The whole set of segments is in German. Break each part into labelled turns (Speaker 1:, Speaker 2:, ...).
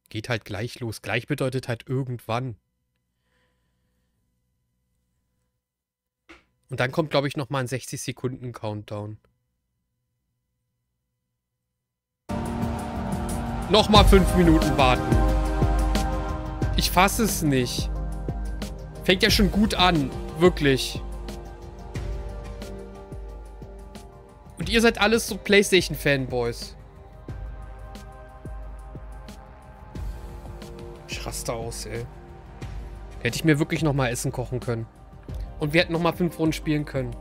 Speaker 1: Geht halt gleich los. Gleich bedeutet halt irgendwann. Und dann kommt, glaube ich, nochmal ein 60-Sekunden-Countdown. Nochmal 5 Minuten warten. Ich fasse es nicht. Fängt ja schon gut an. Wirklich. Und ihr seid alles so PlayStation-Fanboys. Ich raste aus, ey. Hätte ich mir wirklich nochmal Essen kochen können. Und wir hätten nochmal 5 Runden spielen können.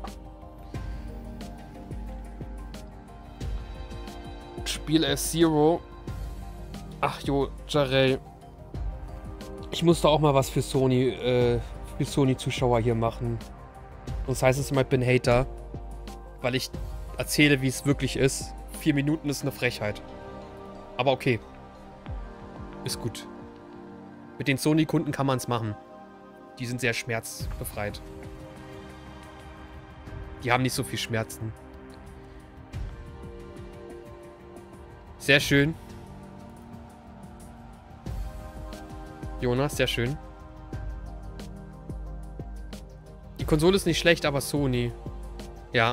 Speaker 1: Spiel F-Zero. Ach jo, Jarell. Ich musste auch mal was für Sony-Zuschauer hier machen. Das heißt es immer, ich bin Hater. Weil ich erzähle, wie es wirklich ist. 4 Minuten ist eine Frechheit. Aber okay. Ist gut. Mit den Sony-Kunden kann man es machen. Die sind sehr schmerzbefreit. Die haben nicht so viel Schmerzen. Sehr schön. Jonas, sehr schön. Die Konsole ist nicht schlecht, aber Sony. Ja.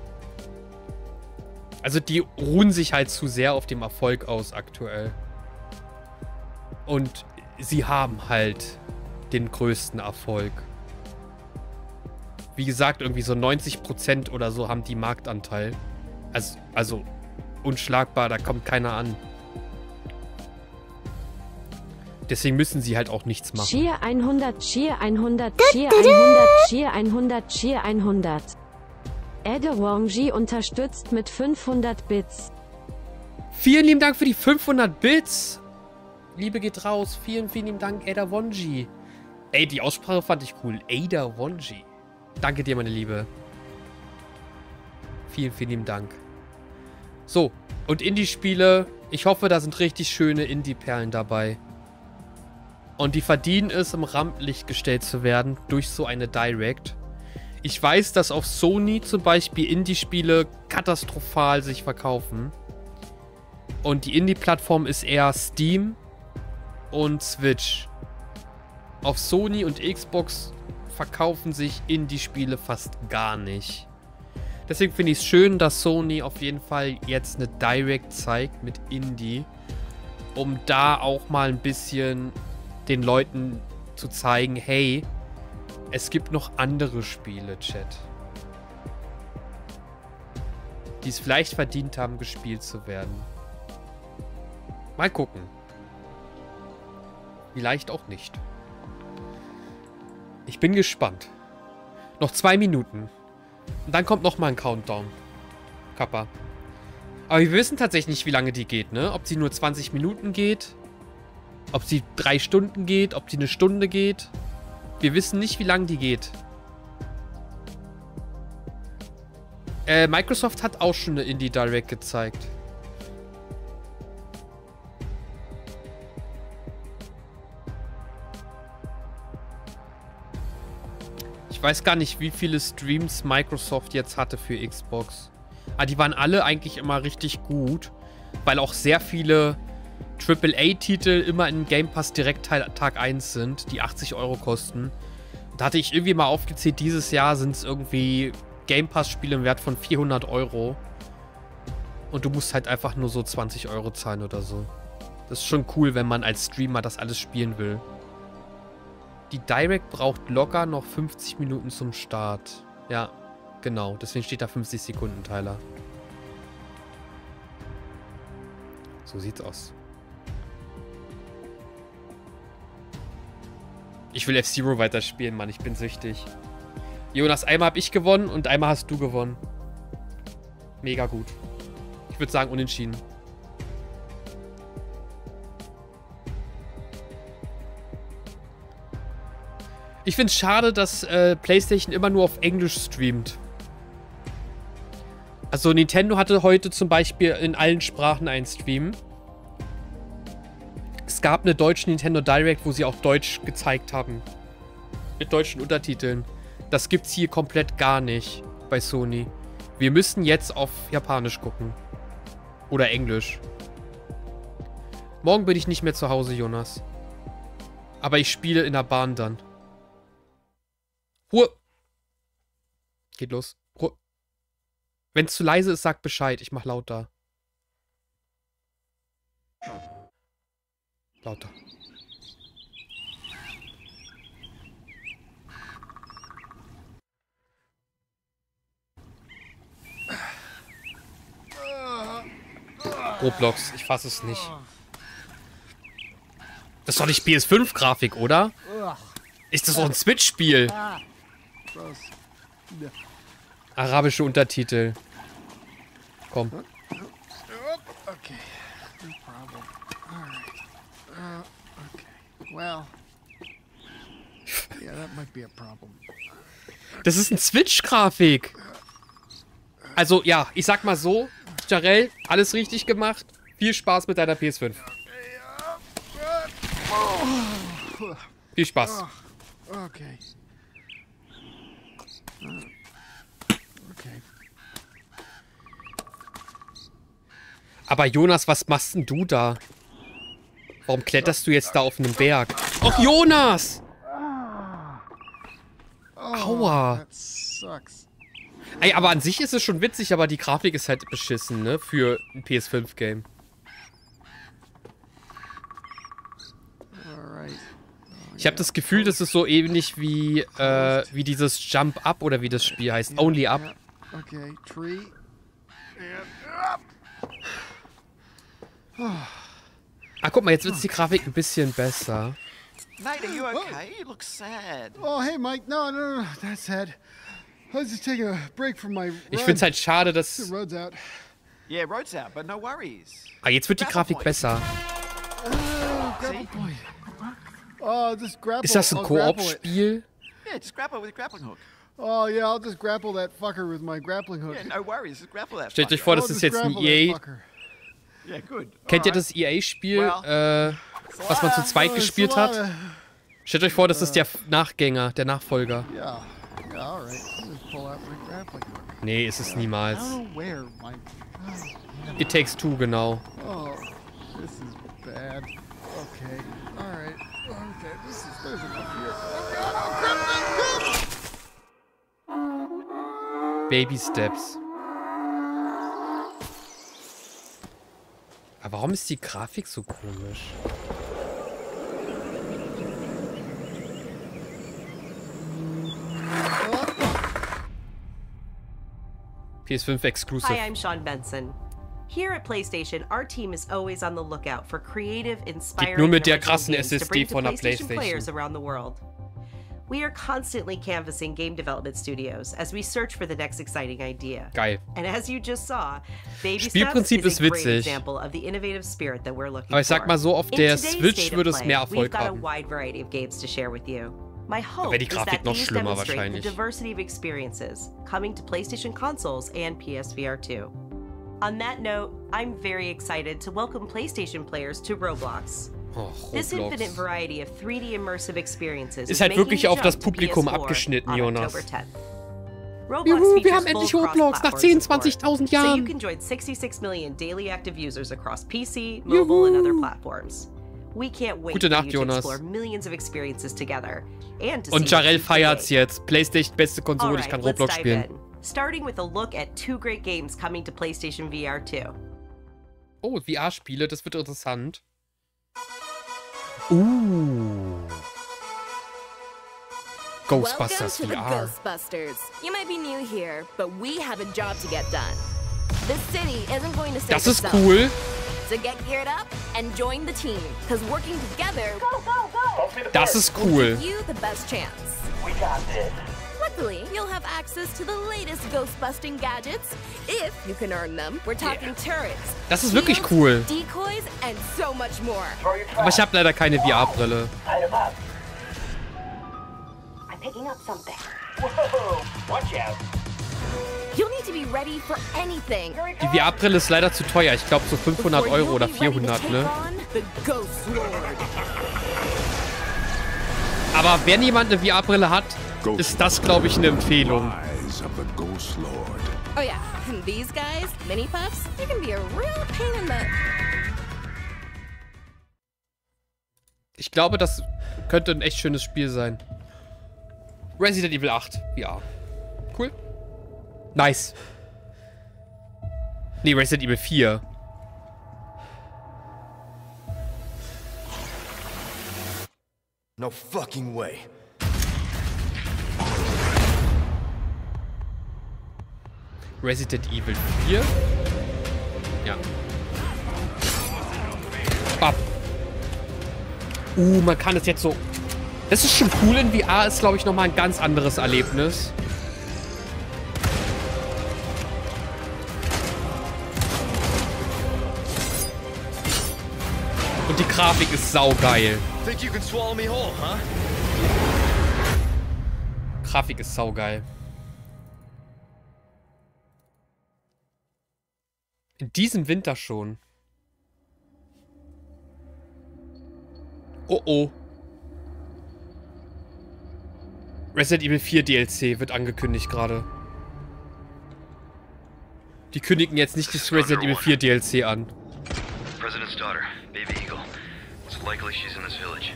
Speaker 1: Also die ruhen sich halt zu sehr auf dem Erfolg aus aktuell. Und sie haben halt den größten Erfolg. Wie gesagt, irgendwie so 90% oder so haben die Marktanteil. Also unschlagbar, da kommt keiner an. Deswegen müssen sie halt auch nichts machen.
Speaker 2: Cheer 100, Cheer 100, Cheer 100, Cheer 100, Cheer 100. Edewonji unterstützt mit 500 Bits.
Speaker 1: Vielen lieben Dank für die 500 Bits. Liebe geht raus. Vielen, vielen lieben Dank, Edewonji. Ey, die Aussprache fand ich cool. Edewonji. Danke dir, meine Liebe. Vielen, vielen lieben Dank. So, und Indie-Spiele. Ich hoffe, da sind richtig schöne Indie-Perlen dabei. Und die verdienen es, im Rampenlicht gestellt zu werden durch so eine Direct. Ich weiß, dass auf Sony zum Beispiel Indie-Spiele katastrophal sich verkaufen. Und die Indie-Plattform ist eher Steam und Switch. Auf Sony und Xbox verkaufen sich Indie-Spiele fast gar nicht. Deswegen finde ich es schön, dass Sony auf jeden Fall jetzt eine Direct zeigt mit Indie. Um da auch mal ein bisschen den Leuten zu zeigen, hey, es gibt noch andere Spiele, Chat. Die es vielleicht verdient haben, gespielt zu werden. Mal gucken. Vielleicht auch nicht. Ich bin gespannt. Noch 2 Minuten. Und dann kommt nochmal ein Countdown. Kappa. Aber wir wissen tatsächlich nicht, wie lange die geht, ne? Ob sie nur 20 Minuten geht. Ob sie 3 Stunden geht. Ob sie eine Stunde geht. Wir wissen nicht, wie lange die geht. Microsoft hat auch schon eine Indie Direct gezeigt. Ich weiß gar nicht, wie viele Streams Microsoft jetzt hatte für Xbox. Aber die waren alle eigentlich immer richtig gut, weil auch sehr viele AAA-Titel immer in Game Pass direkt Tag 1 sind, die 80 € kosten. Da hatte ich irgendwie mal aufgezählt, dieses Jahr sind es irgendwie Game Pass-Spiele im Wert von 400 €. Und du musst halt einfach nur so 20 € zahlen oder so. Das ist schon cool, wenn man als Streamer das alles spielen will. Die Direct braucht locker noch 50 Minuten zum Start. Ja, genau. Deswegen steht da 50 Sekunden, Tyler. So sieht's aus. Ich will F-Zero weiterspielen, Mann. Ich bin süchtig. Jonas, einmal habe ich gewonnen und einmal hast du gewonnen. Mega gut. Ich würde sagen unentschieden. Ich finde es schade, dass PlayStation immer nur auf Englisch streamt. Also Nintendo hatte heute zum Beispiel in allen Sprachen einen Stream. Es gab eine deutsche Nintendo Direct, wo sie auch Deutsch gezeigt haben. Mit deutschen Untertiteln. Das gibt's hier komplett gar nicht bei Sony. Wir müssen jetzt auf Japanisch gucken. Oder Englisch. Morgen bin ich nicht mehr zu Hause, Jonas. Aber ich spiele in der Bahn dann. Ruhe. Geht los. Ruhe. Wenn es zu leise ist, sag Bescheid. Ich mach lauter. Lauter. Roblox, ich fasse es nicht. Das ist doch nicht PS5-Grafik, oder? Ist das doch ein Switch-Spiel? Arabische Untertitel. Komm.
Speaker 3: Okay. No problem. Alright. Okay. Well. Yeah, that might be a problem.
Speaker 1: Das ist ein Switch-Grafik. Also, ja, ich sag mal so, Jarell, alles richtig gemacht. Viel Spaß mit deiner PS5. Viel Spaß.
Speaker 3: Okay. Okay.
Speaker 1: Aber Jonas, was machst denn du da? Warum kletterst du jetzt da auf einem Berg? Och, Jonas! Aua.
Speaker 3: That sucks.
Speaker 1: Ey, aber an sich ist es schon witzig, aber die Grafik ist halt beschissen, ne? Für ein PS5-Game.
Speaker 3: Alright.
Speaker 1: Ich habe das Gefühl, das ist so ähnlich wie dieses Jump Up oder wie das Spiel heißt. Only Up.
Speaker 3: Okay, tree.
Speaker 1: Ah, guck mal, jetzt wird die Grafik ein bisschen besser.
Speaker 4: Nate, are you okay? You look sad.
Speaker 3: Oh, hey, Mike. No. That's sad. I was just taking a break from my
Speaker 1: Ich
Speaker 3: run.
Speaker 1: find's halt schade,
Speaker 3: The
Speaker 1: dass...
Speaker 3: road's out.
Speaker 4: Yeah, road's out, but no worries.
Speaker 1: Ah, jetzt wird die Grafik besser.
Speaker 3: Grapple point. Oh, just grapple.
Speaker 1: Ist das ein
Speaker 3: I'll grapple it.
Speaker 1: Koop-Spiel?
Speaker 4: Yeah, just grapple with a grappling hook.
Speaker 3: Oh, yeah, I'll just grapple that fucker with my grappling hook.
Speaker 4: Yeah, no worries. Just grapple that.
Speaker 1: Stellt euch
Speaker 4: fucker.
Speaker 1: vor,
Speaker 3: I'll
Speaker 1: das ist
Speaker 3: just
Speaker 1: jetzt ein
Speaker 3: grapple that
Speaker 1: EA...
Speaker 3: fucker.
Speaker 4: Yeah, good.
Speaker 1: Kennt ihr
Speaker 4: Alright.
Speaker 1: das EA-Spiel,
Speaker 4: Well,
Speaker 1: was man zu zweit
Speaker 3: Oh,
Speaker 1: gespielt
Speaker 3: it's a lot
Speaker 1: hat?
Speaker 3: of-
Speaker 1: Stellt euch vor, das ist der Nachgänger, der Nachfolger.
Speaker 3: Yeah, alright. I'll just pull out my grappling hook.
Speaker 1: Nee, ist es niemals.
Speaker 3: I don't know where my...
Speaker 1: It Takes Two, genau.
Speaker 3: Oh, this is bad. Okay, alright. Okay, there's enough here. Oh God, oh,
Speaker 1: Baby Steps. Aber warum ist die Grafik so komisch? PS5 Exclusive.
Speaker 5: Hi, I'm Sean Benson. Here at PlayStation, our team is always on the lookout for creative, inspiring,
Speaker 1: nur mit der
Speaker 5: and original
Speaker 1: krassen
Speaker 5: games to
Speaker 1: SSD
Speaker 5: bring to
Speaker 1: von der
Speaker 5: PlayStation
Speaker 1: PlayStation.
Speaker 5: players around the world. We are constantly canvassing game development studios as we search for the next exciting idea.
Speaker 1: Geil.
Speaker 5: And as you just saw, Baby Steps
Speaker 1: Spielprinzip
Speaker 5: is
Speaker 1: ist
Speaker 5: a great
Speaker 1: witzig.
Speaker 5: example of the innovative spirit that we're looking
Speaker 1: Aber ich sag
Speaker 5: for.
Speaker 1: mal so, auf
Speaker 5: In
Speaker 1: der
Speaker 5: today's
Speaker 1: Switch
Speaker 5: State of
Speaker 1: würde es
Speaker 5: Play,
Speaker 1: mehr
Speaker 5: we've
Speaker 1: Erfolg
Speaker 5: got a
Speaker 1: haben.
Speaker 5: wide variety of games to share with you. My hope
Speaker 1: wäre die
Speaker 5: is
Speaker 1: Grafik
Speaker 5: that
Speaker 1: noch
Speaker 5: these
Speaker 1: schlimmer
Speaker 5: demonstrate
Speaker 1: wahrscheinlich.
Speaker 5: the diversity of experiences coming to PlayStation consoles and PSVR 2. On that note, I'm very excited to welcome PlayStation players to Roblox.
Speaker 1: Oh,
Speaker 5: This infinite
Speaker 1: Roblox.
Speaker 5: variety of 3D immersive experiences
Speaker 1: Ist halt
Speaker 5: making
Speaker 1: wirklich
Speaker 5: the
Speaker 1: auf das
Speaker 5: jump to
Speaker 1: Publikum
Speaker 5: PS4
Speaker 1: abgeschnitten,
Speaker 5: on
Speaker 1: Jonas.
Speaker 5: October 10th. Roblox
Speaker 1: Juhu, wir
Speaker 5: features
Speaker 1: haben endlich
Speaker 5: full
Speaker 1: Roblox nach
Speaker 5: cross-platform
Speaker 1: 10.000
Speaker 5: support, So you
Speaker 1: Jahren.
Speaker 5: can join 66 million daily active users across PC, mobile, and other
Speaker 1: Juhu.
Speaker 5: platforms. We can't wait
Speaker 1: Gute
Speaker 5: for
Speaker 1: Nacht,
Speaker 5: you to
Speaker 1: Jonas.
Speaker 5: explore millions of experiences together and to
Speaker 1: Und
Speaker 5: see what
Speaker 1: Jarell
Speaker 5: you
Speaker 1: feiert's
Speaker 5: create.
Speaker 1: jetzt. PlayStation, beste Konsole, ich
Speaker 5: Alright,
Speaker 1: kann
Speaker 5: let's
Speaker 1: Roblox
Speaker 5: dive
Speaker 1: spielen.
Speaker 5: in. Starting with a look at 2 great games coming to PlayStation VR 2.
Speaker 1: Oh, VR-Spiele, das wird interessant. Ghostbusters
Speaker 6: Welcome to the
Speaker 1: VR.
Speaker 6: Ghostbusters. You might be new here, but we have a job to get done. This city isn't going to save
Speaker 1: Das ist
Speaker 6: itself.
Speaker 1: cool.
Speaker 6: So get geared up and join the team, because working together
Speaker 1: Das ist
Speaker 6: will
Speaker 1: cool.
Speaker 6: give you the best chance.
Speaker 7: We got this.
Speaker 6: Luckily, you'll have access to the latest ghost-busting gadgets, if you can earn them. We're talking turrets,
Speaker 1: Das ist wirklich
Speaker 6: shields,
Speaker 1: cool.
Speaker 6: decoys, and so much more.
Speaker 7: Throw your
Speaker 1: Aber ich
Speaker 7: traps.
Speaker 1: habe leider keine VR-Brille.
Speaker 7: Light 'em up.
Speaker 2: I'm picking up something.
Speaker 7: Whoa! Watch out.
Speaker 6: You'll need to be ready for anything.
Speaker 1: Die VR-Brille ist leider zu teuer. Ich glaube so 500
Speaker 6: before
Speaker 1: Euro
Speaker 6: you'll
Speaker 1: oder
Speaker 6: be ready to
Speaker 1: 400,
Speaker 6: take
Speaker 1: ne?
Speaker 6: on the Ghost Lord.
Speaker 1: Aber wenn jemand eine VR-Brille hat, ist das, glaube ich, eine Empfehlung.
Speaker 8: Rise of the Ghost Lord.
Speaker 6: Oh yeah, and these guys, mini puffs, they can be a real pain in the...
Speaker 1: Ich glaube, das könnte ein echt schönes Spiel sein. Resident Evil 8. Ja. Cool. Nice. Nee, Resident Evil 4.
Speaker 9: No fucking way.
Speaker 1: Resident Evil 4. Ja. Bap. Man kann es jetzt so... Das ist schon cool. In VR ist, glaube ich, nochmal ein ganz anderes Erlebnis. Und die Grafik ist saugeil.
Speaker 9: Think you can swallow me whole, huh?
Speaker 1: Grafik ist saugeil. In diesem Winter schon. Oh oh. Resident Evil 4 DLC wird angekündigt gerade. Die kündigen jetzt nicht das Resident Evil 4 DLC an.
Speaker 10: President's daughter, Baby Eagle. It's likely she's in this village.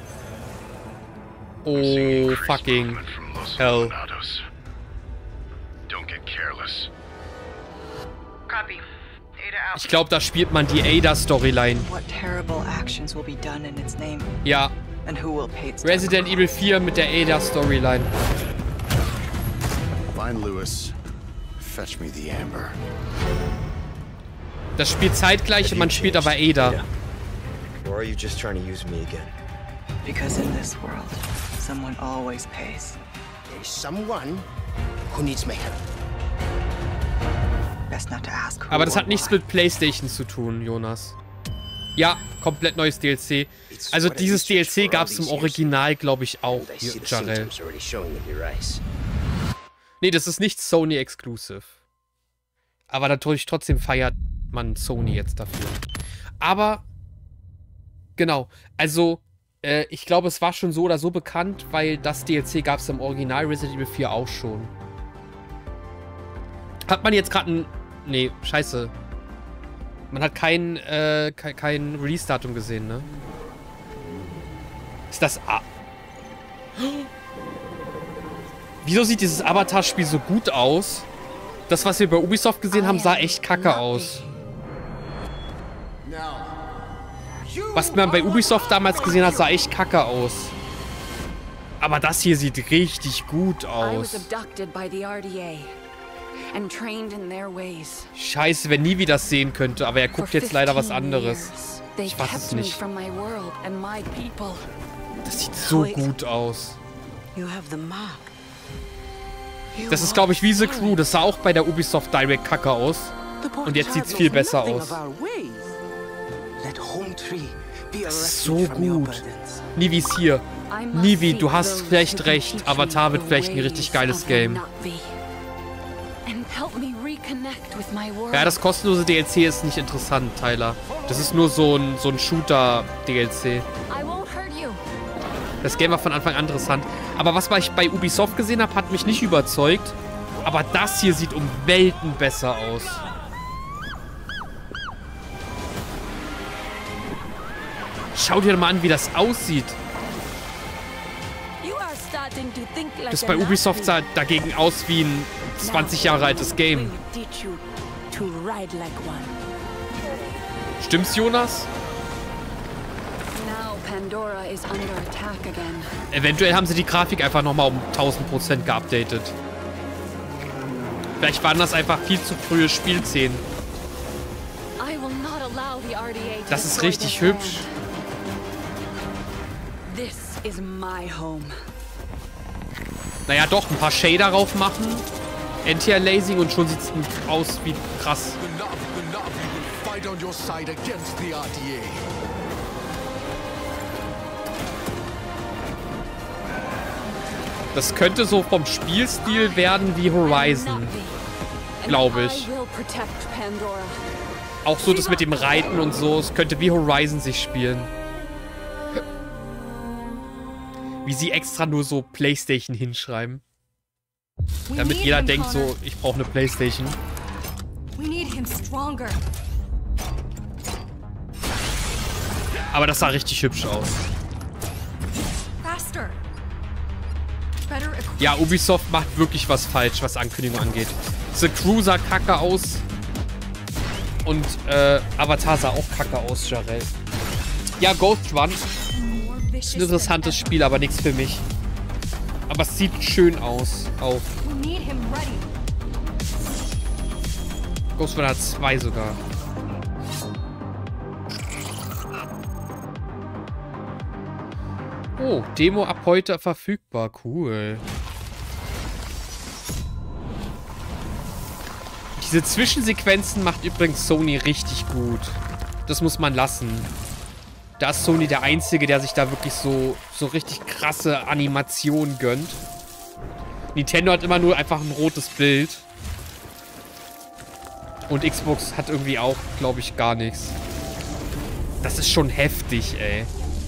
Speaker 1: Oh, fucking hell.
Speaker 10: Don't get careless.
Speaker 11: Copy.
Speaker 1: Ich glaube, da spielt man die Ada-Storyline. Ja. Resident Evil 4 mit der Ada-Storyline.
Speaker 8: Find Lewis. Fetch me the amber.
Speaker 1: Das spielt zeitgleich und man spielt aber Ada.
Speaker 9: Or are you just trying to use me again?
Speaker 11: Because in this world, someone always pays.
Speaker 9: There's someone who needs my help.
Speaker 11: Best not to ask who.
Speaker 1: Aber das hat nichts mit PlayStation zu tun, Jonas. Ja, komplett neues DLC. Also dieses DLC gab es im Original, glaube ich, auch, Jarell. Nee, das ist nicht Sony Exclusive. Aber natürlich trotzdem feiert man Sony jetzt dafür. Aber, genau, also, ich glaube, es war schon so oder so bekannt, weil das DLC gab es im Original Resident Evil 4 auch schon. Hat man jetzt gerade ein... Nee, scheiße. Man hat kein Release-Datum gesehen, ne? Ist das... Wieso sieht dieses Avatar-Spiel so gut aus? Das, was wir bei Ubisoft gesehen haben, sah echt kacke aus. Was man bei Ubisoft damals gesehen hat, sah echt kacke aus. Aber das hier sieht richtig gut aus. Scheiße, wer nie wieder das sehen könnte, aber er guckt jetzt leider was anderes. Ich weiß es nicht. Das sieht so gut aus. Das ist, glaube ich, wie The Crew. Das sah auch bei der Ubisoft Direct kacke aus. Und jetzt sieht es viel besser aus. Das ist so gut. Nivis hier. Nivi, du hast vielleicht recht. Avatar wird vielleicht ein richtig geiles Game. Ja, das kostenlose DLC ist nicht interessant, Tyler. Das ist nur so ein Shooter-DLC. Das Game war von Anfang an interessant. Aber was ich bei Ubisoft gesehen habe, hat mich nicht überzeugt. Aber das hier sieht um Welten besser aus. Schau dir mal an, wie das aussieht. Das bei Ubisoft sah dagegen aus wie ein 20 Jahre altes Game. Stimmt's, Jonas? Eventuell haben sie die Grafik einfach nochmal um 1000% geupdatet. Vielleicht waren das einfach viel zu frühe Spielszenen. Das ist richtig hübsch. Naja, doch, ein paar Shader drauf machen. Anti-Aliasing und schon sieht es aus wie krass. Das könnte so vom Spielstil werden wie Horizon. Glaube ich. Auch so das mit dem Reiten und so. Es könnte wie Horizon sich spielen. Wie sie extra nur so PlayStation hinschreiben. Damit jeder denkt so, ich brauche eine PlayStation. Aber das sah richtig hübsch aus. Ja, Ubisoft macht wirklich was falsch, was Ankündigung angeht. The Crew sah kacke aus. Und Avatar sah auch kacke aus, Jarell. Ja, Ghost Run ist ein interessantes Spiel, aber nichts für mich. Aber es sieht schön aus, auch. Ghost Run hat 2 sogar. Oh, Demo ab heute verfügbar. Cool. Diese Zwischensequenzen macht übrigens Sony richtig gut. Das muss man lassen. Da ist Sony der Einzige, der sich da wirklich so richtig krasse Animationen gönnt. Nintendo hat immer nur einfach ein rotes Bild. Und Xbox hat irgendwie auch, glaube ich, gar nichts. Das ist schon heftig, ey.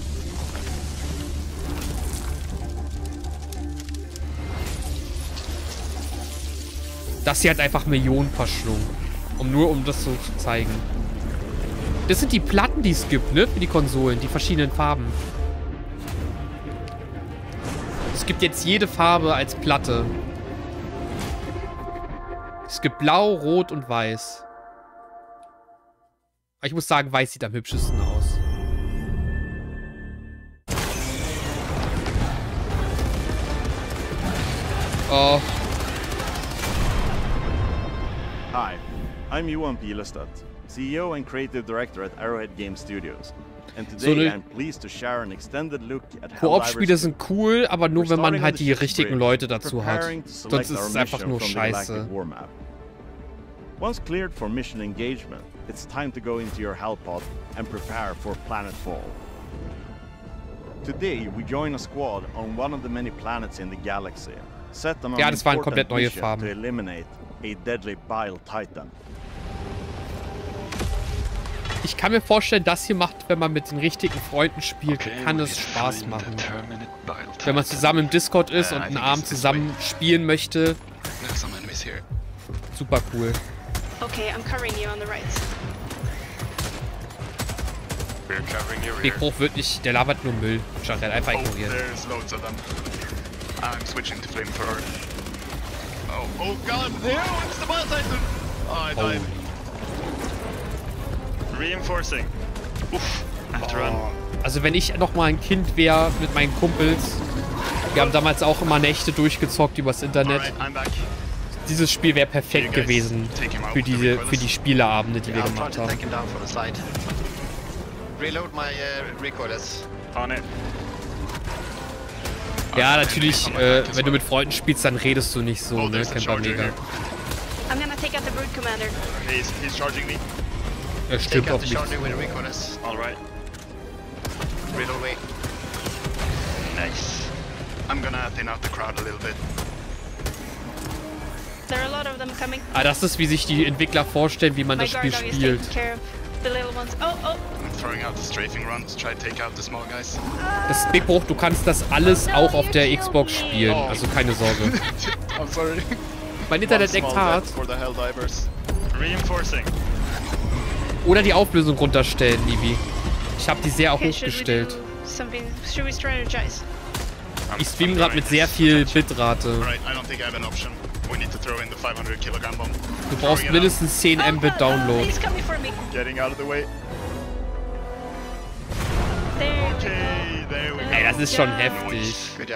Speaker 1: Das hier hat einfach Millionen verschlungen. Um das so zu zeigen. Das sind die Platten, die es gibt, ne? Für die Konsolen. Die verschiedenen Farben. Es gibt jetzt jede Farbe als Platte. Es gibt Blau, Rot und Weiß. Aber ich muss sagen, Weiß sieht am hübschesten aus. Oh.
Speaker 12: Hi, I'm Johan Pilestad, CEO and Creative Director at Arrowhead Game Studios. And today I'm pleased to share an extended look at
Speaker 1: Koop-Spiele sind cool, aber nur wenn man halt die richtigen Leute dazu hat. Sonst ist es einfach nur scheiße.
Speaker 12: Once cleared for mission engagement, it's time to go into your Hellpod and prepare for Planetfall. Today we join a squad on one of the many planets in the galaxy. Set on an important mission to eliminate a deadly bile titan.
Speaker 1: Ich kann mir vorstellen, das hier macht, wenn man mit den richtigen Freunden spielt, kann es Spaß machen. Wenn man zusammen im Discord ist und einen Abend zusammen spielen möchte. Super cool.
Speaker 13: Okay, I'm covering you on the right.
Speaker 1: Big Bruch wird nicht, der labert nur Müll. Jarell, einfach ignorieren.
Speaker 14: I'm switching to flamethrower. Oh god, it's the bile titan! Oh, I died. Reinforcing. Uff, I have to run.
Speaker 1: Also wenn ich noch mal ein Kind wäre mit meinen Kumpels, wir haben damals auch immer Nächte durchgezockt übers Internet. Dieses Spiel wäre perfekt gewesen für die Spieleabende, die wir gemacht haben.
Speaker 15: Reload my recoilers.
Speaker 14: On it.
Speaker 1: Ja, natürlich, wenn du mit Freunden spielst, dann redest du nicht so, ne, Camper Mega.
Speaker 13: I'm gonna take out the Brood Commander.
Speaker 14: He's charging me.
Speaker 1: Er stimmt auf mich.
Speaker 14: Alright.
Speaker 15: Reload away.
Speaker 14: Nice. I'm gonna thin out the crowd a little bit.
Speaker 13: There are a lot of them coming.
Speaker 1: Ah, das ist, wie sich die Entwickler vorstellen, wie man das Spiel spielt.
Speaker 13: The little ones. Oh, oh.
Speaker 14: I'm throwing out the strafing runs, try to take out the small guys.
Speaker 1: Das Big Bruch, du kannst das alles auch auf der Xbox spielen, also keine Sorge.
Speaker 14: I'm sorry.
Speaker 1: Mein Internet leckt hart.
Speaker 14: Reinforcing.
Speaker 1: Oder die Auflösung runterstellen, Nibi. Ich habe die sehr auch hochgestellt. Ich streame gerade mit sehr viel Bitrate. Du brauchst mindestens 10 Mbit Download. Ey, das ist schon heftig.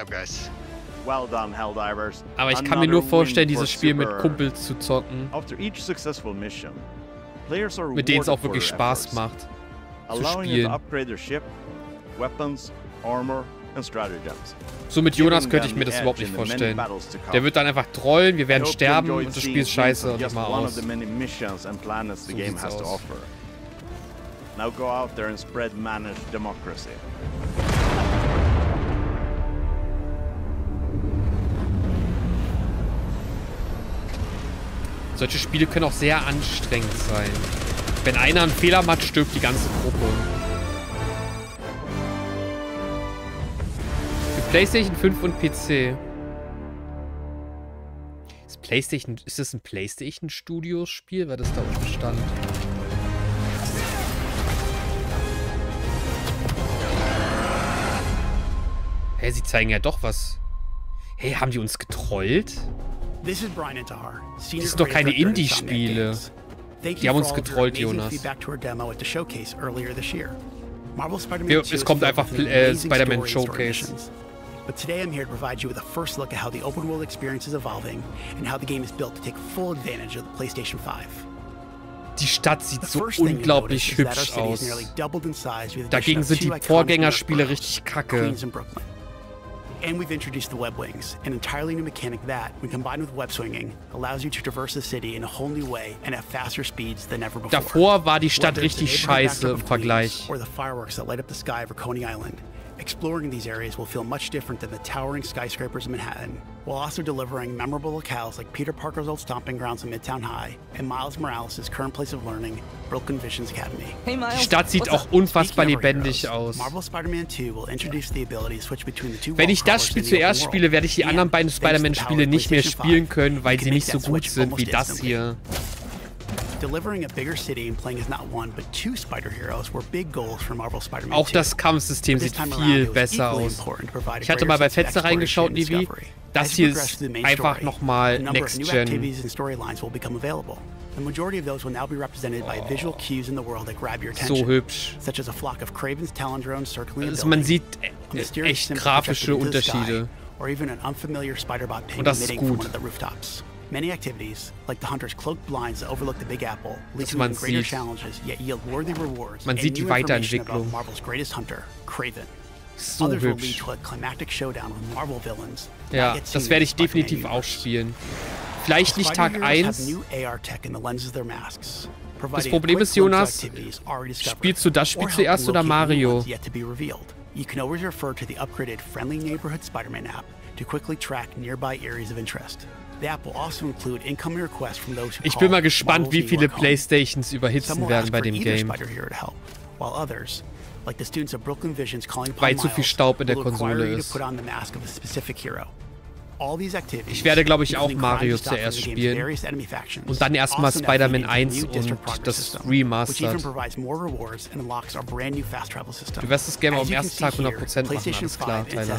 Speaker 1: Aber ich kann mir nur vorstellen, dieses Spiel mit Kumpels zu zocken. Mit denen es auch wirklich Spaß macht zu spielen. So mit Jonas könnte ich mir das überhaupt nicht vorstellen. Der wird dann einfach trollen, wir werden sterben und das Spiel ist scheiße und immer aus. So sieht's aus.
Speaker 12: Now go out there and spread managed democracy.
Speaker 1: Solche Spiele können auch sehr anstrengend sein. Wenn einer einen Fehler macht, stirbt die ganze Gruppe. Für PlayStation 5 und PC. Ist das ein PlayStation Studios Spiel? Weil das da unten stand. Hä, sie zeigen ja doch was. Hey, haben die uns getrollt?
Speaker 16: This is Brian Intihar,
Speaker 1: Das sind doch keine Indie-Spiele. Die haben uns getrollt, Jonas. Es kommt einfach Spider-Man Showcase.
Speaker 16: But today I'm here to provide you with a first look at how the open world experience is evolving and how the game is built to take full advantage of the PlayStation 5.
Speaker 1: Die Stadt sieht so unglaublich hübsch aus. Dagegen sind die Vorgängerspiele richtig kacke.
Speaker 16: And we've introduced the web wings, an entirely new mechanic that, when combined with web swinging, allows you to traverse the city in a whole new way and at faster speeds than ever before.
Speaker 1: Davor war die Stadt richtig scheiße im Vergleich.
Speaker 16: Or the fireworks that light up the sky over Coney Island. Exploring these areas will feel much different than the towering skyscrapers of Manhattan, while also delivering memorable locales like Peter Parker's old stomping grounds in Midtown High and Miles Morales' current place of learning, Brooklyn Visions Academy.
Speaker 1: Die Stadt sieht auch unfassbar lebendig aus. Wenn ich das Spiel zuerst spiele, werde ich die anderen beiden Spider-Man-Spiele nicht mehr spielen können, weil sie nicht so gut sind wie das hier. Auch das Kampfsystem sieht viel besser aus. Ich hatte mal bei Fetzer reingeschaut, Nivi. Das hier ist einfach nochmal Next Gen. So hübsch. Also man sieht echt grafische Unterschiede. Und das ist gut.
Speaker 16: Many activities, like the hunter's cloaked blinds that overlook the Big Apple, lead to greater challenges, yet yield worthy rewards.
Speaker 1: Man sieht die Weiterentwicklung.
Speaker 16: Marvel's greatest hunter, Kraven.
Speaker 1: So
Speaker 16: Others will lead
Speaker 1: hübsch.
Speaker 16: to a climactic showdown with Marvel villains.
Speaker 1: Ja, das werde ich definitiv auch spielen. Vielleicht nicht Tag 1. Das Problem ist, Jonas, spielst du das Spiel zuerst oder Mario?
Speaker 16: You can always refer to the upgraded Friendly Neighborhood Spider-Man app to quickly track nearby areas of interest. The app will also include incoming requests from those who
Speaker 1: Ich bin mal gespannt, wie viele Playstations überhitzen werden bei dem Game. Weil zu viel Staub in der Konsole ist. Ich werde, glaube ich, auch Mario zuerst spielen. Und dann erstmal Spider-Man 1 und das Remastered. Du wirst das Game am ersten Tag 100% machen, alles klar, Tyler.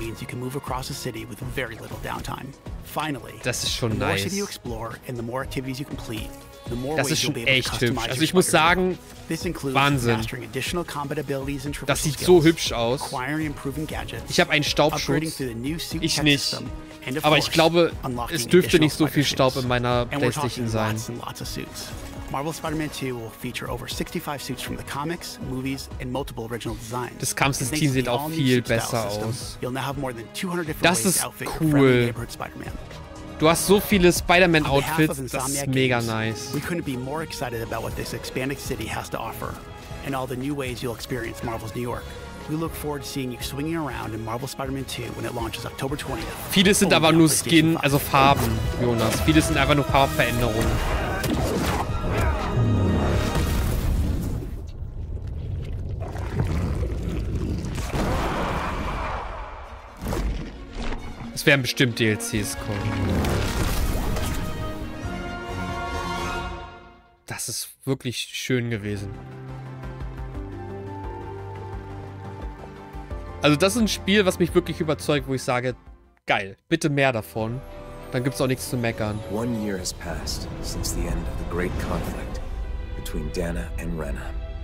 Speaker 1: Das ist schon nice. Das ist schon echt hübsch. Also ich muss sagen, Wahnsinn. Das sieht so hübsch aus. Ich habe einen Staubschutz. Ich nicht. Aber ich glaube, es dürfte nicht so viel Staub in meiner PlayStation sein. Das Kampfsystem sieht auch viel besser aus. Das ist cool. Du hast so viele Spider-Man-Outfits, das ist mega nice.
Speaker 16: We couldn't be more excited about what this expanded city has to offer, and all the new ways you'll experience Marvel's New York. We look forward to seeing you swinging around in Marvel Spider-Man 2 when it launches October 20th.
Speaker 1: Vieles sind aber nur Skin, also Farben, Jonas. Vieles sind einfach nur Farbveränderungen. Es werden bestimmt DLCs kommen. Das ist wirklich schön gewesen. Also das ist ein Spiel, was mich wirklich überzeugt, wo ich sage, geil, bitte mehr davon. Dann gibt's auch nichts zu meckern.
Speaker 17: 1 year has passed since the end of the great conflict between Dana and Rena.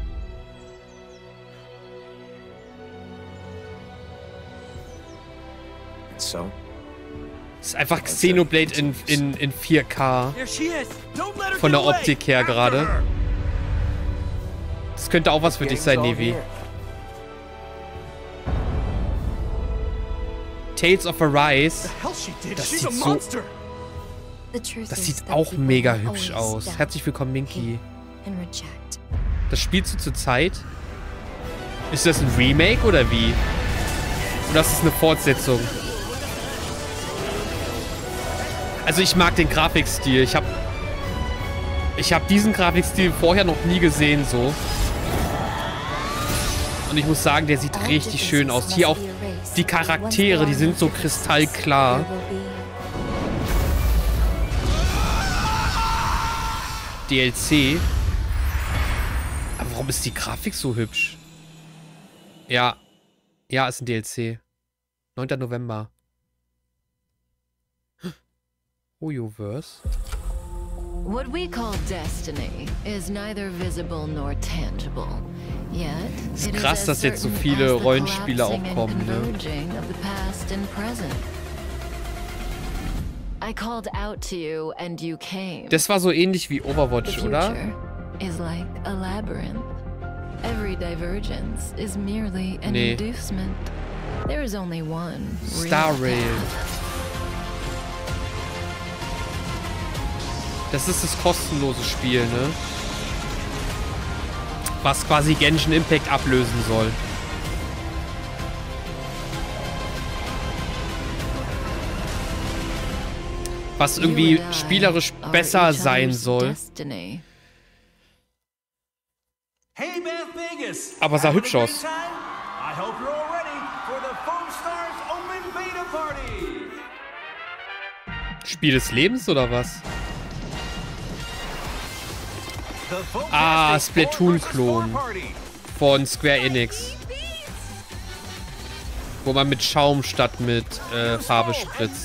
Speaker 17: And so?
Speaker 1: Es ist einfach Xenoblade in 4K. Von der Optik her gerade. Das könnte auch was für dich sein, Nevi. Tales of Arise. Das sieht auch mega hübsch aus. Herzlich willkommen, Minky. Das spielst du zur Zeit? Ist das ein Remake oder wie? Oder ist das eine Fortsetzung? Also ich mag den Grafikstil. Ich hab diesen Grafikstil vorher noch nie gesehen so. Und ich muss sagen, der sieht richtig schön aus. Hier auch die Charaktere, die sind so kristallklar. DLC. Aber warum ist die Grafik so hübsch? Ja. Ja, ist ein DLC. 9. November. Hoyoverse.
Speaker 18: What we call destiny is neither visible nor tangible. Yet,
Speaker 1: ist krass, dass jetzt so viele Rollenspiele auch kommen, ne?
Speaker 18: I called out to you and you came.
Speaker 1: Das war so ähnlich wie Overwatch, oder?
Speaker 18: Is like a labyrinth. Every divergence is merely an inducement. There is only one
Speaker 1: Star Rail. Das ist das kostenlose Spiel, ne? Was quasi Genshin Impact ablösen soll. Was irgendwie spielerisch besser sein soll. Aber sah hübsch aus. Spiel des Lebens oder was? Ah, Splatoon-Klon von Square Enix. Wo man mit Schaum statt mit Farbe spritzt.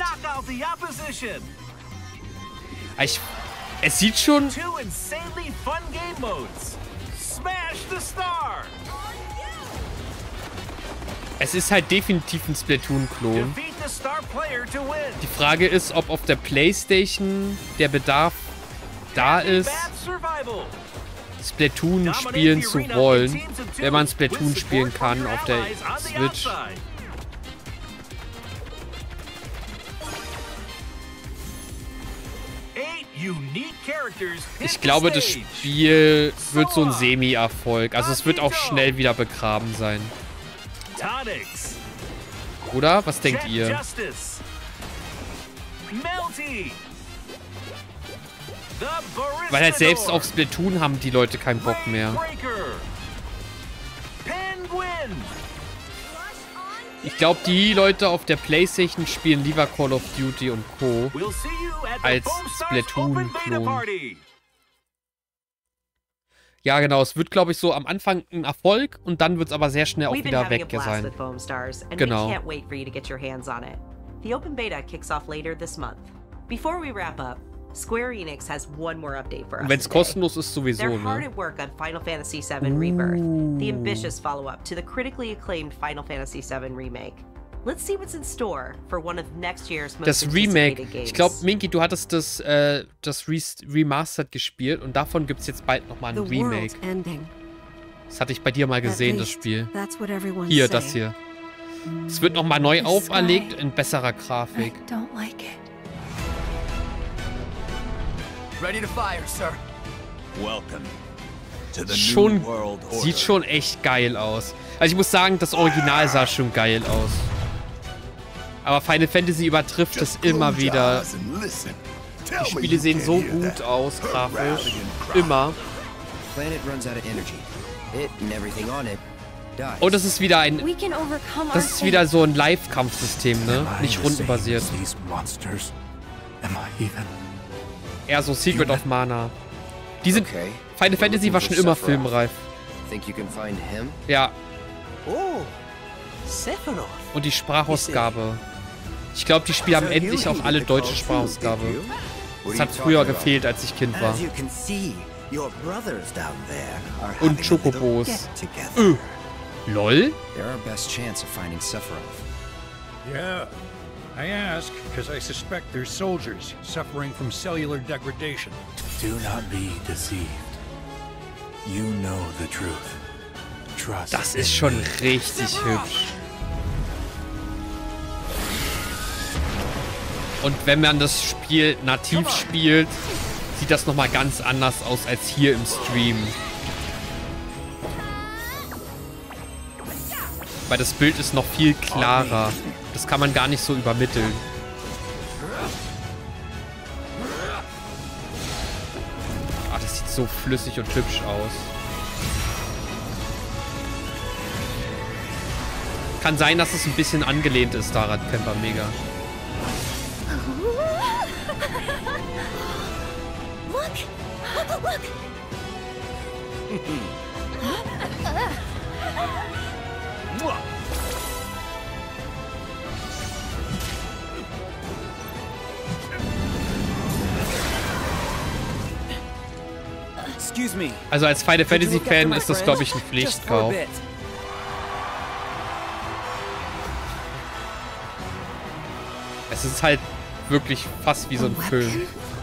Speaker 1: Es sieht schon... Es ist halt definitiv ein Splatoon-Klon. Die Frage ist, ob auf der PlayStation der Bedarf da ist, Splatoon spielen zu wollen, wenn man Splatoon spielen kann auf der Switch. Ich glaube, das Spiel wird so ein Semi-Erfolg. Also es wird auch schnell wieder begraben sein. Oder? Was denkt ihr? Weil halt selbst auf Splatoon haben die Leute keinen Bock mehr. Ich glaube, die Leute auf der PlayStation spielen lieber Call of Duty und Co. als Splatoon-Klon. Ja, genau. Es wird, glaube ich, so am Anfang ein Erfolg und dann wird es aber sehr schnell auch wieder weg sein. Genau.
Speaker 5: The open beta kicks off later this month. Before we wrap up, Square Enix has one more update for us.
Speaker 1: Und wenn es kostenlos ist, sowieso,
Speaker 5: They're
Speaker 1: ne?
Speaker 5: hard at work on Final Fantasy VII Rebirth, the ambitious follow-up to the critically acclaimed Final Fantasy VII Remake. Let's see what's in store for one of next year's most
Speaker 1: Das Remake. Ich glaube, Minky, du hattest das Remastered gespielt und davon gibt es jetzt bald nochmal ein Remake. Das hatte ich bei dir mal gesehen, das Spiel. Hier, das hier. Es wird nochmal neu auferlegt in besserer Grafik.
Speaker 9: Ready to fire, sir. Welcome to the
Speaker 1: Schon,
Speaker 9: new world order.
Speaker 1: sieht schon echt geil aus. Also ich muss sagen, das Original sah schon geil aus. Aber Final Fantasy übertrifft es immer wieder. Die Spiele sehen so gut aus, grafisch. Immer. Und das ist wieder ein... Das ist wieder so ein Live-Kampfsystem, ne? Nicht rundenbasiert. Eher so Secret of Mana. Die sind... Final Fantasy war schon immer filmreif. Ja. Und die Sprachausgabe. Ich glaube, die Spiele haben endlich auch alle deutsche Sprachausgabe. Das hat früher gefehlt, als ich Kind war. Und Chocobos. LOL?
Speaker 19: Yeah. I ask because I suspect there's soldiers suffering from cellular degradation.
Speaker 20: Do not be deceived. You know the truth. Trust.
Speaker 1: Das ist schon richtig hübsch. Und wenn man das Spiel nativ spielt, sieht das nochmal ganz anders aus als hier im Stream. Weil das Bild ist noch viel klarer. Das kann man gar nicht so übermitteln. Ah, das sieht so flüssig und hübsch aus. Kann sein, dass es ein bisschen angelehnt ist daran, Camper Mega.
Speaker 6: Look!
Speaker 1: Also als Final Fantasy Fan ist das, glaube ich, ein Pflichtkauf. Es ist halt wirklich fast wie so ein Film.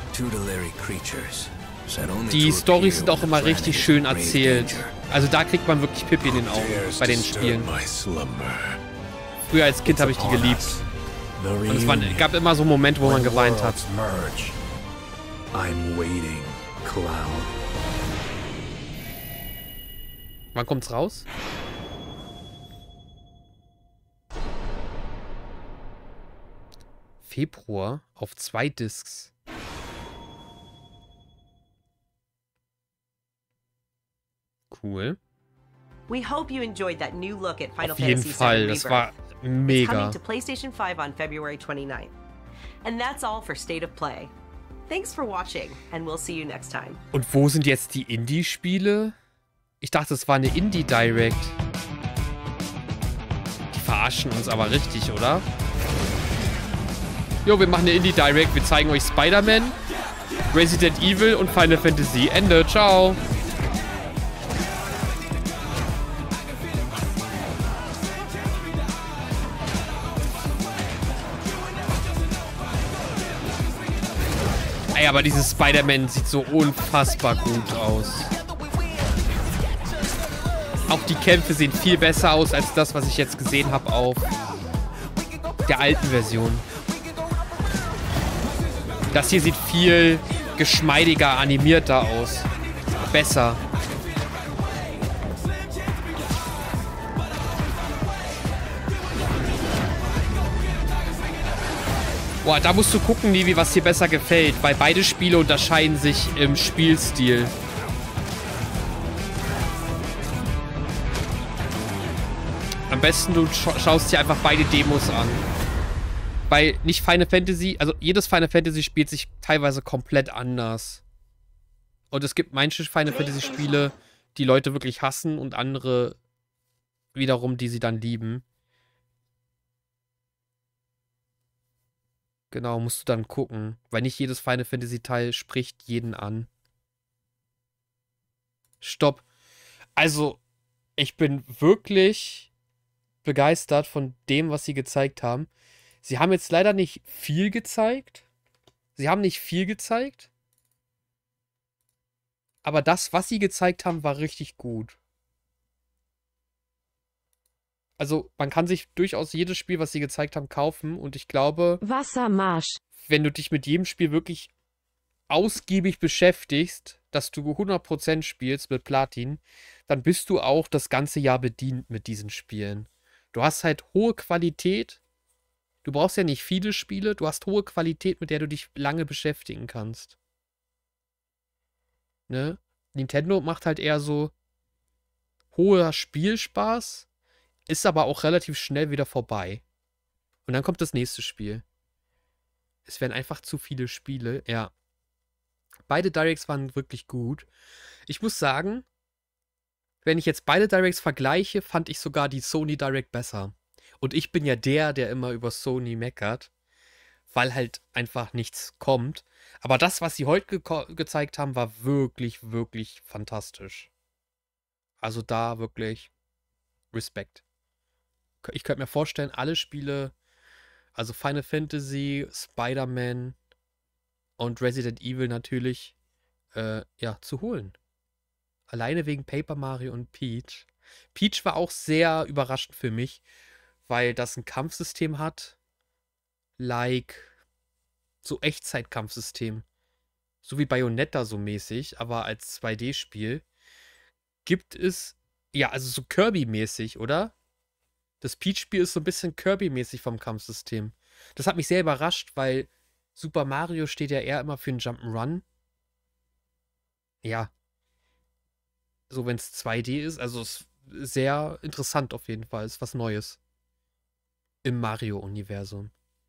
Speaker 1: Die Storys sind auch immer richtig schön erzählt. Also da kriegt man wirklich Pippi in den Augen bei den Spielen. Früher als Kind habe ich die geliebt. Und es gab immer so Momente, wo man geweint hat. Wann kommt's raus? Februar auf 2 Discs. Cool.
Speaker 5: We hope you enjoyed that new look at Final
Speaker 1: Auf jeden
Speaker 5: Fantasy
Speaker 1: Fall,
Speaker 5: VII
Speaker 1: das
Speaker 5: Rebirth.
Speaker 1: war
Speaker 5: It's
Speaker 1: mega.
Speaker 5: coming to PlayStation 5 on February 29th. And that's all for State of Play. Thanks for watching, and we'll see you next time.
Speaker 1: Und wo sind jetzt die Indie-Spiele? Ich dachte, es war eine Indie-Direct. Die verarschen uns aber richtig, oder? Jo, wir machen eine Indie-Direct. Wir zeigen euch Spider-Man, Resident Evil und Final Fantasy. Ende. Ciao. Ey, aber dieses Spider-Man sieht so unfassbar gut aus. Auch die Kämpfe sehen viel besser aus als das, was ich jetzt gesehen habe auf der alten Version. Das hier sieht viel geschmeidiger, animierter aus. Besser. Boah, da musst du gucken, Nivi, was dir besser gefällt, weil beide Spiele unterscheiden sich im Spielstil. Am besten du schaust dir einfach beide Demos an. Weil nicht Final Fantasy, also jedes Final Fantasy spielt sich teilweise komplett anders. Und es gibt manche Final Fantasy Spiele, die Leute wirklich hassen und andere wiederum, die sie dann lieben. Genau, musst du dann gucken. Weil nicht jedes Final Fantasy Teil spricht jeden an. Stopp. Also, ich bin wirklich begeistert von dem, was sie gezeigt haben. Sie haben jetzt leider nicht viel gezeigt. Aber das, was sie gezeigt haben, war richtig gut. Also, man kann sich durchaus jedes Spiel, was sie gezeigt haben, kaufen. Und ich glaube,
Speaker 2: Wassermarsch.
Speaker 1: Wenn du dich mit jedem Spiel wirklich ausgiebig beschäftigst, dass du 100% spielst mit Platin, dann bist du auch das ganze Jahr bedient mit diesen Spielen. Du hast halt hohe Qualität. Du brauchst ja nicht viele Spiele. Du hast hohe Qualität, mit der du dich lange beschäftigen kannst. Ne? Nintendo macht halt eher so hoher Spielspaß, ist aber auch relativ schnell wieder vorbei. Und dann kommt das nächste Spiel. Es werden einfach zu viele Spiele. Ja. Beide Directs waren wirklich gut. Ich muss sagen, wenn ich jetzt beide Directs vergleiche, fand ich sogar die Sony Direct besser. Und ich bin ja der immer über Sony meckert, weil halt einfach nichts kommt. Aber das, was sie heute gezeigt haben, war wirklich, wirklich fantastisch. Also da wirklich Respekt. Ich könnte mir vorstellen, alle Spiele, also Final Fantasy, Spider-Man und Resident Evil natürlich, ja, zu holen. Alleine wegen Paper Mario und Peach. Peach war auch sehr überraschend für mich, weil das ein Kampfsystem hat, like so Echtzeitkampfsystem. So wie Bayonetta so mäßig, aber als 2D-Spiel gibt es, ja, also so Kirby-mäßig, oder? Das Peach-Spiel ist so ein bisschen Kirby-mäßig vom Kampfsystem. Das hat mich sehr überrascht, weil Super Mario steht ja eher immer für einen Jump'n'Run. Ja. So, wenn es 2D ist, also es ist sehr interessant auf jeden Fall. Ist was Neues. Im Mario-Universum.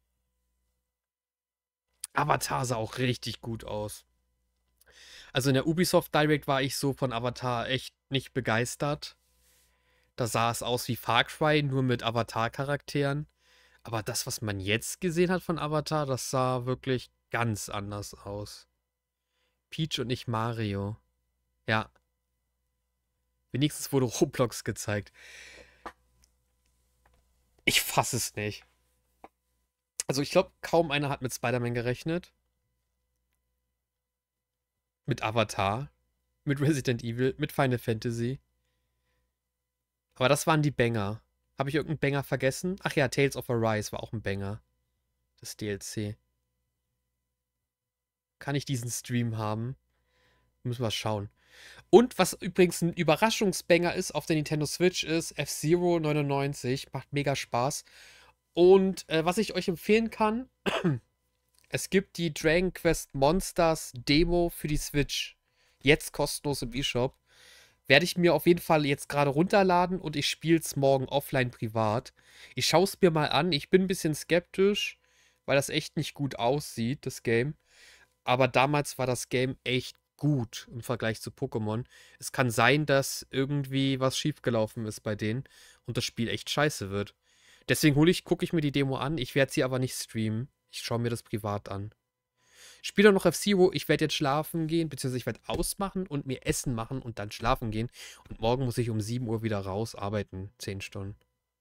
Speaker 1: Avatar sah auch richtig gut aus. Also in der Ubisoft Direct war ich so von Avatar echt nicht begeistert. Da sah es aus wie Far Cry, nur mit Avatar-Charakteren. Aber das, was man jetzt gesehen hat von Avatar, das sah wirklich ganz anders aus. Peach und nicht Mario. Ja. Wenigstens wurde Roblox gezeigt. Ich fasse es nicht. Also ich glaube, kaum einer hat mit Spider-Man gerechnet. Mit Avatar. Mit Resident Evil. Mit Final Fantasy. Aber das waren die Banger. Habe ich irgendeinen Banger vergessen? Ach ja, Tales of Arise war auch ein Banger. Das DLC. Kann ich diesen Stream haben? Müssen wir schauen. Und was übrigens ein Überraschungsbanger ist auf der Nintendo Switch ist F-Zero 99. Macht mega Spaß. Und was ich euch empfehlen kann, es gibt die Dragon Quest Monsters Demo für die Switch. Jetzt kostenlos im eShop. Werde ich mir auf jeden Fall jetzt gerade runterladen und ich spiele es morgen offline privat. Ich schaue es mir mal an. Ich bin ein bisschen skeptisch, weil das echt nicht gut aussieht, das Game. Aber damals war das Game echt gut im Vergleich zu Pokémon. Es kann sein, dass irgendwie was schiefgelaufen ist bei denen und das Spiel echt scheiße wird. Deswegen gucke ich mir die Demo an. Ich werde sie aber nicht streamen. Ich schaue mir das privat an. Spiele noch F-Zero. Ich werde jetzt schlafen gehen, beziehungsweise ich werde ausmachen und mir Essen machen und dann schlafen gehen. Und morgen muss ich um 7 Uhr wieder raus arbeiten. 10 Stunden.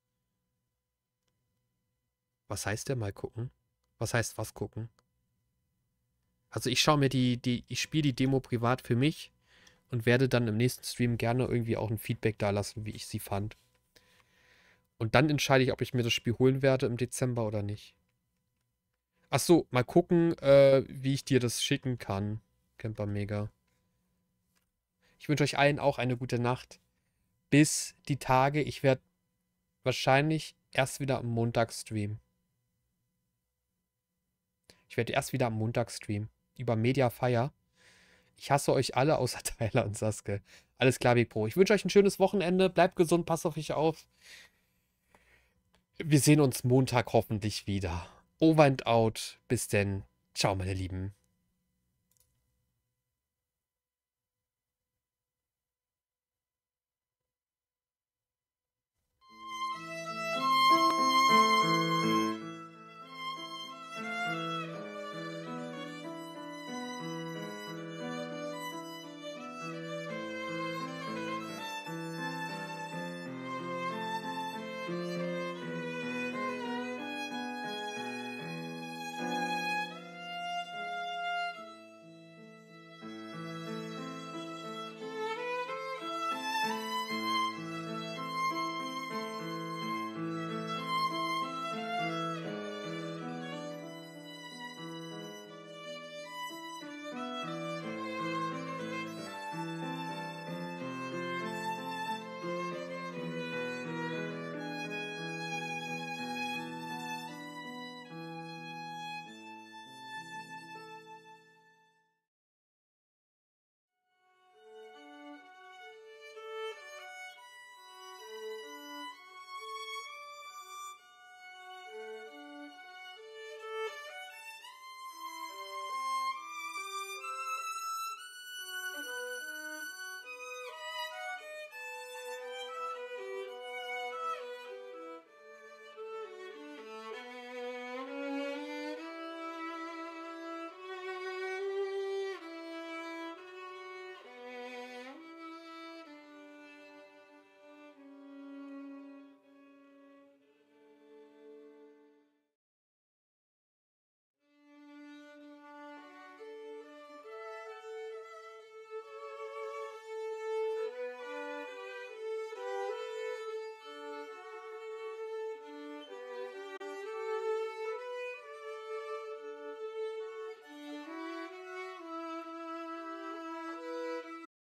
Speaker 1: Was heißt der mal gucken? Was heißt was gucken? Also ich schaue mir ich spiele die Demo privat für mich und werde dann im nächsten Stream gerne irgendwie auch ein Feedback da lassen, wie ich sie fand. Und dann entscheide ich, ob ich mir das Spiel holen werde im Dezember oder nicht. Achso, mal gucken, wie ich dir das schicken kann. Camper Mega. Ich wünsche euch allen auch eine gute Nacht. Bis die Tage. Ich werde wahrscheinlich erst wieder am Montag streamen. Über Mediafire. Ich hasse euch alle, außer Tyler und Sasuke. Alles klar, Big Pro. Ich wünsche euch ein schönes Wochenende. Bleibt gesund, passt auf euch auf. Wir sehen uns Montag hoffentlich wieder. Over and out. Bis denn. Ciao, meine Lieben.
Speaker 3: Thank you.